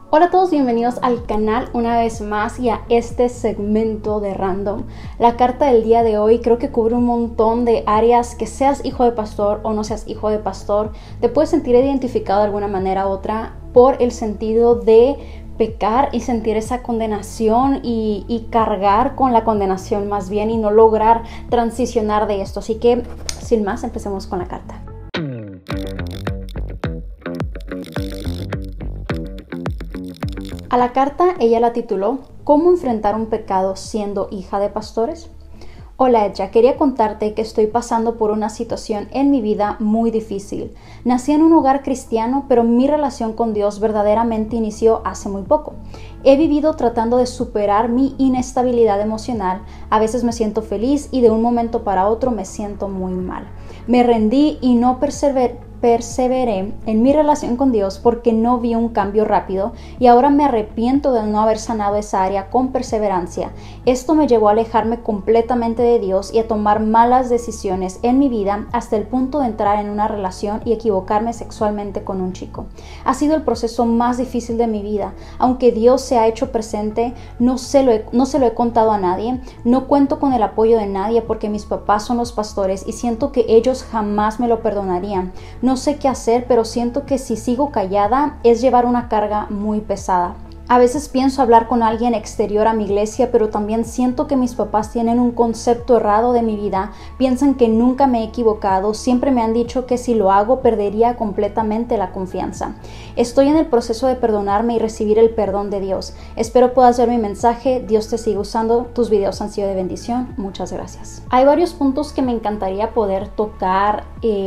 Hola a todos, bienvenidos al canal una vez más y a este segmento de Random. La carta del día de hoy creo que cubre un montón de áreas, que seas hijo de pastor o no seas hijo de pastor, te puedes sentir identificado de alguna manera u otra por el sentido de pecar y sentir esa condenación y cargar con la condenación más bien y no lograr transicionar de esto. Así que sin más, empecemos con la carta. A la carta ella la tituló ¿Cómo enfrentar un pecado siendo hija de pastores? Hola Edja, quería contarte que estoy pasando por una situación en mi vida muy difícil. Nací en un hogar cristiano, pero mi relación con Dios verdaderamente inició hace muy poco. He vivido tratando de superar mi inestabilidad emocional. A veces me siento feliz y de un momento para otro me siento muy mal. Me rendí y no perseveré en mi relación con Dios porque no vi un cambio rápido y ahora me arrepiento de no haber sanado esa área con perseverancia. Esto me llevó a alejarme completamente de Dios y a tomar malas decisiones en mi vida hasta el punto de entrar en una relación y equivocarme sexualmente con un chico. Ha sido el proceso más difícil de mi vida. Aunque Dios se ha hecho presente, no se lo he contado a nadie. No cuento con el apoyo de nadie porque mis papás son los pastores y siento que ellos jamás me lo perdonarían. No sé qué hacer, pero siento que si sigo callada es llevar una carga muy pesada. A veces pienso hablar con alguien exterior a mi iglesia, pero también siento que mis papás tienen un concepto errado de mi vida. Piensan que nunca me he equivocado. Siempre me han dicho que si lo hago perdería completamente la confianza. Estoy en el proceso de perdonarme y recibir el perdón de Dios. Espero puedas ver mi mensaje. Dios te sigue usando. Tus videos han sido de bendición. Muchas gracias. Hay varios puntos que me encantaría poder tocar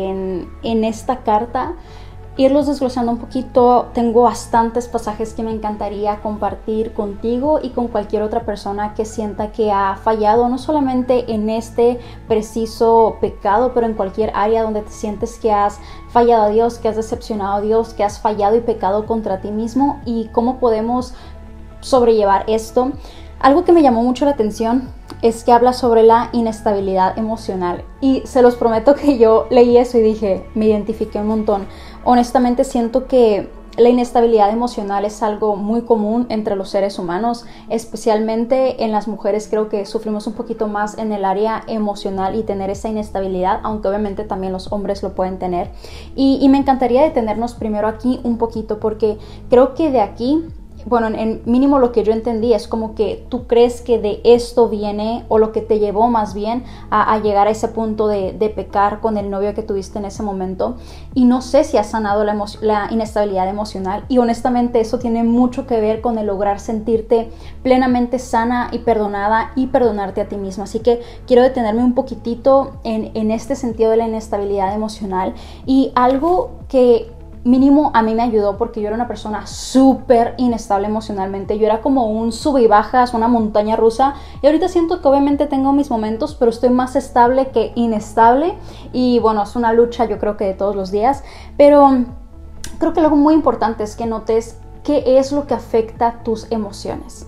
en esta carta. Irlos desglosando un poquito. Tengo bastantes pasajes que me encantaría compartir contigo y con cualquier otra persona que sienta que ha fallado, no solamente en este preciso pecado, pero en cualquier área donde te sientes que has fallado a Dios, que has decepcionado a Dios, que has fallado y pecado contra ti mismo y cómo podemos sobrellevar esto. Algo que me llamó mucho la atención es que habla sobre la inestabilidad emocional y se los prometo que yo leí eso y dije, me identifiqué un montón. Honestamente siento que la inestabilidad emocional es algo muy común entre los seres humanos, especialmente en las mujeres. Creo que sufrimos un poquito más en el área emocional y tener esa inestabilidad, aunque obviamente también los hombres lo pueden tener. Y me encantaría detenernos primero aquí un poquito porque creo que de aquí, bueno, en mínimo lo que yo entendí es como que tú crees que de esto viene o lo que te llevó más bien a llegar a ese punto de pecar con el novio que tuviste en ese momento y no sé si has sanado la inestabilidad emocional y honestamente eso tiene mucho que ver con el lograr sentirte plenamente sana y perdonada y perdonarte a ti misma. Así que quiero detenerme un poquitito en este sentido de la inestabilidad emocional y algo que mínimo a mí me ayudó porque yo era una persona súper inestable emocionalmente. Yo era como un sube y bajas, una montaña rusa y ahorita siento que obviamente tengo mis momentos, pero estoy más estable que inestable y bueno, es una lucha yo creo que de todos los días, pero creo que algo muy importante es que notes qué es lo que afecta tus emociones.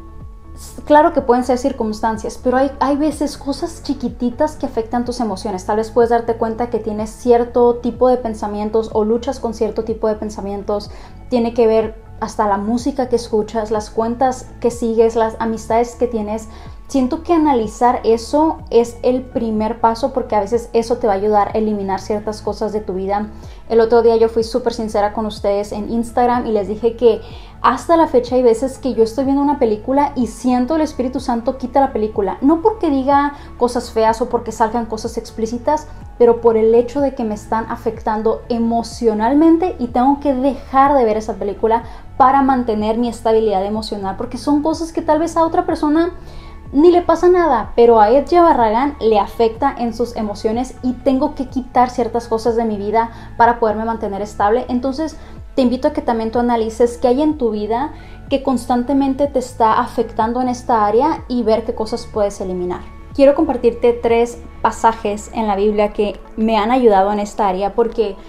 Claro que pueden ser circunstancias, pero hay veces cosas chiquititas que afectan tus emociones. Tal vez puedes darte cuenta que tienes cierto tipo de pensamientos o luchas con cierto tipo de pensamientos. Tiene que ver hasta la música que escuchas, las cuentas que sigues, las amistades que tienes. Siento que analizar eso es el primer paso porque a veces eso te va a ayudar a eliminar ciertas cosas de tu vida. El otro día yo fui súper sincera con ustedes en Instagram y les dije que hasta la fecha hay veces que yo estoy viendo una película y siento el Espíritu Santo quita la película. No porque diga cosas feas o porque salgan cosas explícitas, pero por el hecho de que me están afectando emocionalmente y tengo que dejar de ver esa película para mantener mi estabilidad emocional. Porque son cosas que tal vez a otra persona ni le pasa nada, pero a Edja Barragán le afecta en sus emociones y tengo que quitar ciertas cosas de mi vida para poderme mantener estable. Entonces te invito a que también tú analices qué hay en tu vida que constantemente te está afectando en esta área y ver qué cosas puedes eliminar. Quiero compartirte 3 pasajes en la Biblia que me han ayudado en esta área porque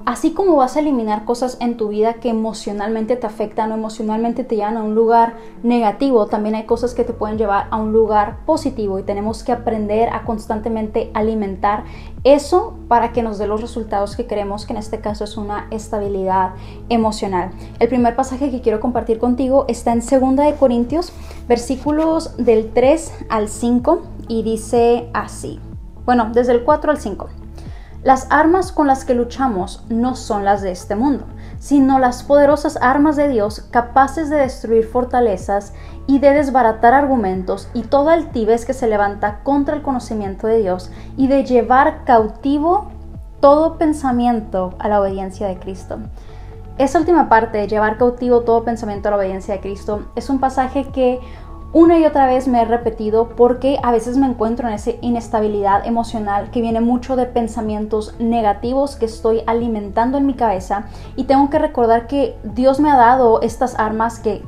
Así como vas a eliminar cosas en tu vida que emocionalmente te afectan o emocionalmente te llevan a un lugar negativo, también hay cosas que te pueden llevar a un lugar positivo y tenemos que aprender a constantemente alimentar eso para que nos dé los resultados que queremos, que en este caso es una estabilidad emocional. El primer pasaje que quiero compartir contigo está en 2 Corintios, versículos del 3 al 5 y dice así. Bueno, desde el 4 al 5. Las armas con las que luchamos no son las de este mundo, sino las poderosas armas de Dios capaces de destruir fortalezas y de desbaratar argumentos y toda altivez que se levanta contra el conocimiento de Dios y de llevar cautivo todo pensamiento a la obediencia de Cristo. Esa última parte de llevar cautivo todo pensamiento a la obediencia de Cristo es un pasaje que una y otra vez me he repetido porque a veces me encuentro en esa inestabilidad emocional que viene mucho de pensamientos negativos que estoy alimentando en mi cabeza y tengo que recordar que Dios me ha dado estas armas que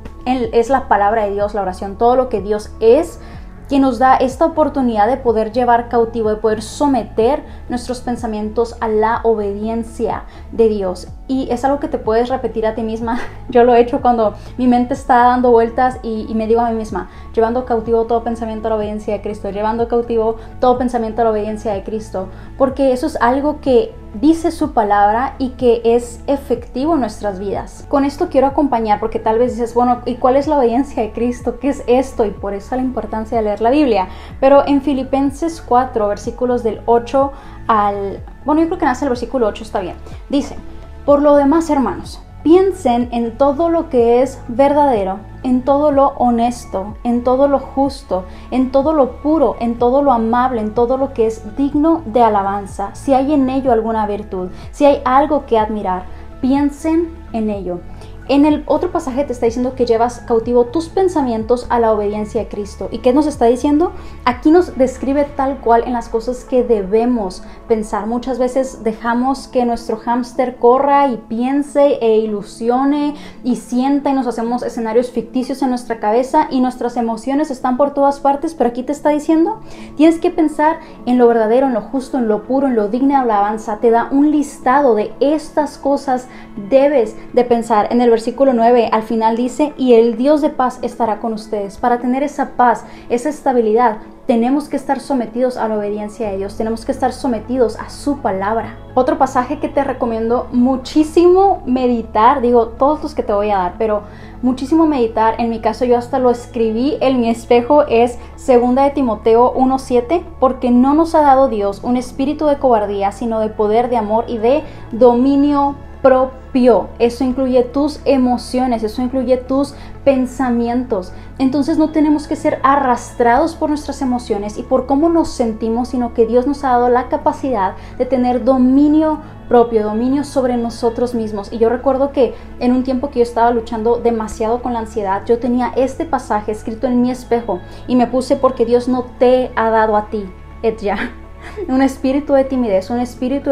es la palabra de Dios, la oración, todo lo que Dios es, quien nos da esta oportunidad de poder llevar cautivo, de poder someter nuestros pensamientos a la obediencia de Dios. Y es algo que te puedes repetir a ti misma. Yo lo he hecho cuando mi mente está dando vueltas y me digo a mí misma, llevando cautivo todo pensamiento a la obediencia de Cristo, llevando cautivo todo pensamiento a la obediencia de Cristo, porque eso es algo que dice su palabra y que es efectivo en nuestras vidas. Con esto quiero acompañar, porque tal vez dices, bueno, ¿y cuál es la obediencia de Cristo? ¿Qué es esto? Y por eso la importancia de leer la Biblia. Pero en Filipenses 4, versículos del 8 al... Bueno, yo creo que nace el versículo 8, está bien. Dice, por lo demás, hermanos, piensen en todo lo que es verdadero, en todo lo honesto, en todo lo justo, en todo lo puro, en todo lo amable, en todo lo que es digno de alabanza. Si hay en ello alguna virtud, si hay algo que admirar, piensen en ello. En el otro pasaje te está diciendo que llevas cautivo tus pensamientos a la obediencia de Cristo. ¿Y qué nos está diciendo? Aquí nos describe tal cual en las cosas que debemos pensar. Muchas veces dejamos que nuestro hámster corra y piense e ilusione y sienta y nos hacemos escenarios ficticios en nuestra cabeza y nuestras emociones están por todas partes, pero aquí te está diciendo, tienes que pensar en lo verdadero, en lo justo, en lo puro, en lo digno de alabanza. Te da un listado de estas cosas debes de pensar. En el versículo 9 al final dice, y el Dios de paz estará con ustedes. Para tener esa paz, esa estabilidad, tenemos que estar sometidos a la obediencia de Dios, tenemos que estar sometidos a su palabra. Otro pasaje que te recomiendo muchísimo meditar, digo todos los que te voy a dar, pero muchísimo meditar, en mi caso yo hasta lo escribí en mi espejo, es 2 Timoteo 1:7, porque no nos ha dado Dios un espíritu de cobardía, sino de poder, de amor y de dominio propio. Eso incluye tus emociones, eso incluye tus pensamientos. Entonces no tenemos que ser arrastrados por nuestras emociones y por cómo nos sentimos, sino que Dios nos ha dado la capacidad de tener dominio propio, dominio sobre nosotros mismos. Y yo recuerdo que en un tiempo que yo estaba luchando demasiado con la ansiedad, yo tenía este pasaje escrito en mi espejo y me puse, porque Dios no te ha dado a ti, Edja, un espíritu de timidez, un espíritu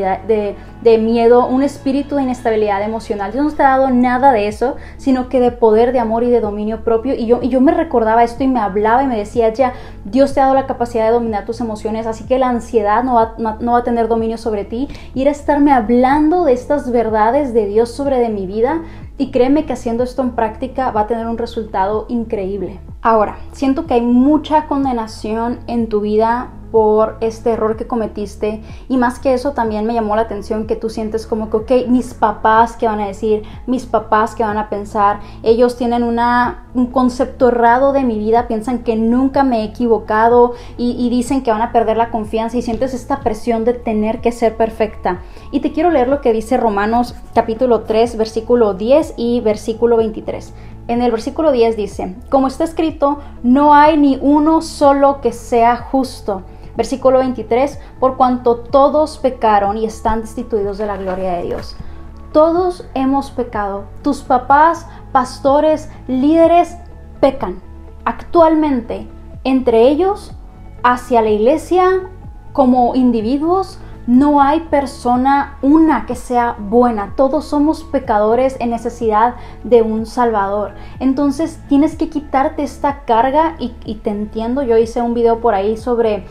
de miedo, un espíritu de inestabilidad emocional. Dios no te ha dado nada de eso, sino que de poder, de amor y de dominio propio. Y yo me recordaba esto y me hablaba y me decía, ya, Dios te ha dado la capacidad de dominar tus emociones, así que la ansiedad no va a tener dominio sobre ti. Y era estarme hablando de estas verdades de Dios de mi vida. Y créeme que haciendo esto en práctica va a tener un resultado increíble. Ahora, siento que hay mucha condenación en tu vida por este error que cometiste, y más que eso también me llamó la atención que tú sientes como que, ok, mis papás qué van a decir, mis papás qué van a pensar, ellos tienen un concepto errado de mi vida, piensan que nunca me he equivocado y dicen que van a perder la confianza, y sientes esta presión de tener que ser perfecta. Y te quiero leer lo que dice Romanos capítulo 3 versículo 10 y versículo 23. En el versículo 10 dice, como está escrito, no hay ni uno solo que sea justo. Versículo 23, por cuanto todos pecaron y están destituidos de la gloria de Dios. Todos hemos pecado. Tus papás, pastores, líderes pecan actualmente, entre ellos, hacia la iglesia, como individuos, No hay persona una que sea buena. Todos somos pecadores en necesidad de un Salvador. Entonces tienes que quitarte esta carga y te entiendo. Yo hice un video por ahí sobre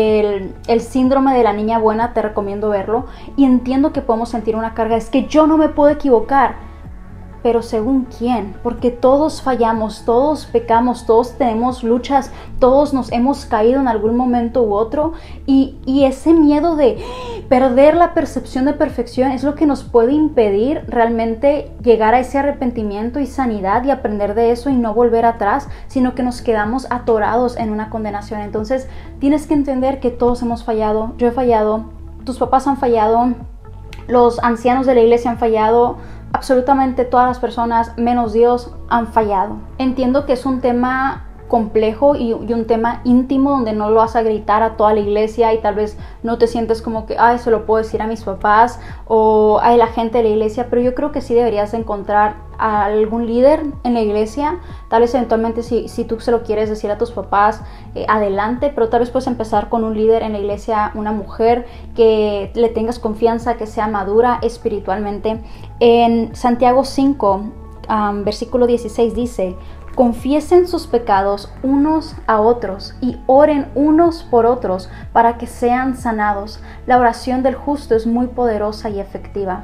el síndrome de la niña buena. Te recomiendo verlo. Y entiendo que podemos sentir una carga. Es que yo no me puedo equivocar. Pero ¿según quién? Porque todos fallamos, todos pecamos, todos tenemos luchas, todos nos hemos caído en algún momento u otro, y ese miedo de perder la percepción de perfección es lo que nos puede impedir realmente llegar a ese arrepentimiento y sanidad y aprender de eso y no volver atrás, sino que nos quedamos atorados en una condenación. Entonces tienes que entender que todos hemos fallado. Yo he fallado, tus papás han fallado, los ancianos de la iglesia han fallado. Absolutamente todas las personas, menos Dios, han fallado. Entiendo que es un tema complejo y un tema íntimo donde no lo vas a gritar a toda la iglesia y tal vez no te sientes como que, ay, se lo puedo decir a mis papás o a la gente de la iglesia, pero yo creo que sí deberías encontrar a algún líder en la iglesia. Tal vez eventualmente si tú se lo quieres decir a tus papás, adelante, pero tal vez puedes empezar con un líder en la iglesia, una mujer que le tengas confianza, que sea madura espiritualmente. En Santiago 5, versículo 16 dice: confiesen sus pecados unos a otros y oren unos por otros para que sean sanados. La oración del justo es muy poderosa y efectiva.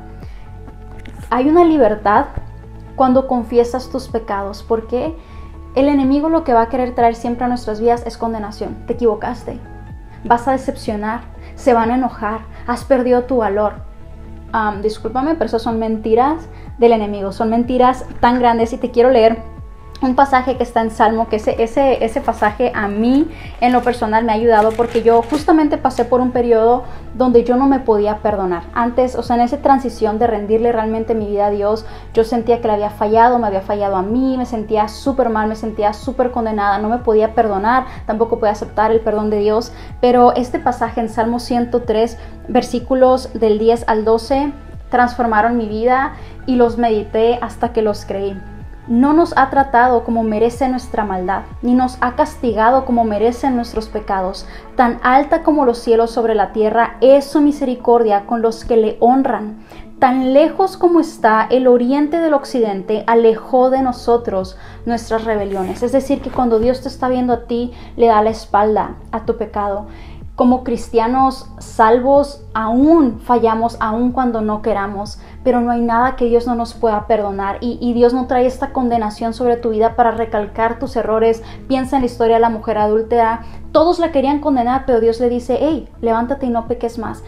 Hay una libertad cuando confiesas tus pecados, porque el enemigo lo que va a querer traer siempre a nuestras vidas es condenación. Te equivocaste, vas a decepcionar, se van a enojar, has perdido tu valor. Discúlpame, pero esas son mentiras del enemigo, son mentiras tan grandes. Y te quiero leer un pasaje que está en Salmo, que ese pasaje a mí en lo personal me ha ayudado, porque yo justamente pasé por un periodo donde yo no me podía perdonar. Antes, o sea, en esa transición de rendirle realmente mi vida a Dios, yo sentía que le había fallado, me había fallado a mí, me sentía súper mal, me sentía súper condenada, no me podía perdonar, tampoco podía aceptar el perdón de Dios. Pero este pasaje en Salmo 103, versículos del 10 al 12, transformaron mi vida y los medité hasta que los creí. No nos ha tratado como merece nuestra maldad, ni nos ha castigado como merecen nuestros pecados. Tan alta como los cielos sobre la tierra es su misericordia con los que le honran. Tan lejos como está el oriente del occidente, alejó de nosotros nuestras rebeliones. Es decir, que cuando Dios te está viendo a ti, le da la espalda a tu pecado. Como cristianos salvos, aún fallamos, aún cuando no queramos, pero no hay nada que Dios no nos pueda perdonar, y Dios no trae esta condenación sobre tu vida para recalcar tus errores. Piensa en la historia de la mujer adúltera. Todos la querían condenar, pero Dios le dice: hey, levántate y no peques más.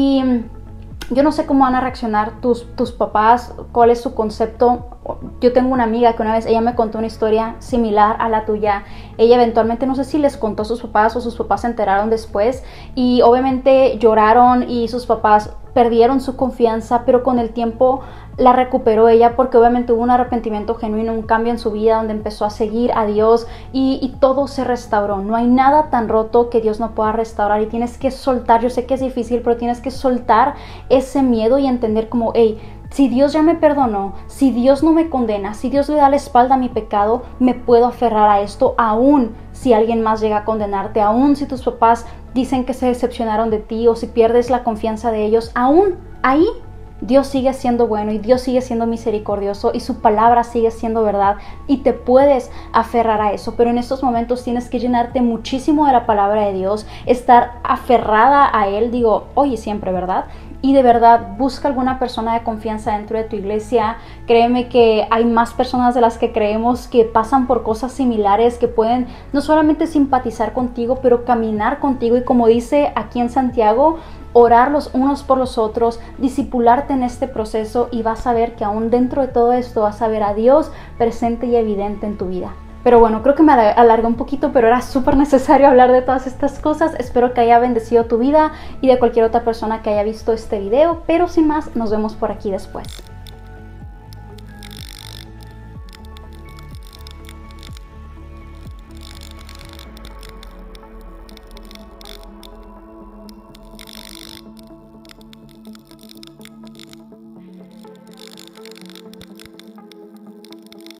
Y yo no sé cómo van a reaccionar tus papás, cuál es su concepto. Yo tengo una amiga que una vez ella me contó una historia similar a la tuya. Ella eventualmente, no sé si les contó a sus papás o sus papás se enteraron después, y obviamente lloraron y sus papás perdieron su confianza, pero con el tiempo la recuperó ella, porque obviamente hubo un arrepentimiento genuino, un cambio en su vida donde empezó a seguir a Dios y todo se restauró. No hay nada tan roto que Dios no pueda restaurar, y tienes que soltar. Yo sé que es difícil, pero tienes que soltar ese miedo y entender como, hey, si Dios ya me perdonó, si Dios no me condena, si Dios le da la espalda a mi pecado, me puedo aferrar a esto, aún si alguien más llega a condenarte, aún si tus papás dicen que se decepcionaron de ti, o si pierdes la confianza de ellos, aún ahí Dios sigue siendo bueno y Dios sigue siendo misericordioso y su palabra sigue siendo verdad, y te puedes aferrar a eso. Pero en estos momentos tienes que llenarte muchísimo de la palabra de Dios, estar aferrada a Él, digo, hoy y siempre, ¿verdad? Y de verdad, busca alguna persona de confianza dentro de tu iglesia. Créeme que hay más personas de las que creemos que pasan por cosas similares, que pueden no solamente simpatizar contigo, pero caminar contigo. Y como dice aquí en Santiago, orar los unos por los otros, discipularte en este proceso, y vas a ver que aún dentro de todo esto vas a ver a Dios presente y evidente en tu vida. Pero bueno, creo que me alargué un poquito, pero era súper necesario hablar de todas estas cosas. Espero que haya bendecido tu vida y de cualquier otra persona que haya visto este video. Pero sin más, nos vemos por aquí después.